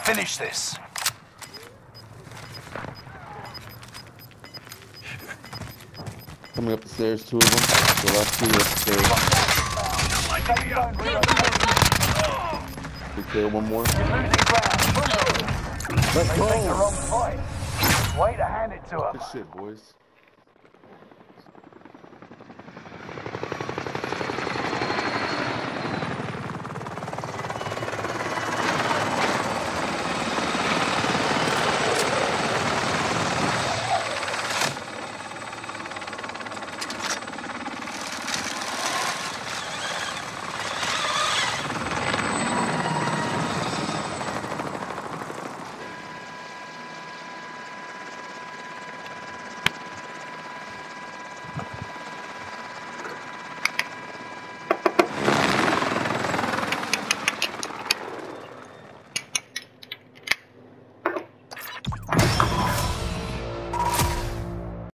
finish this. Coming up the stairs, two of them. The last two upstairs. We kill one more. Let's go! Way to hand it to him. Good shit, boys.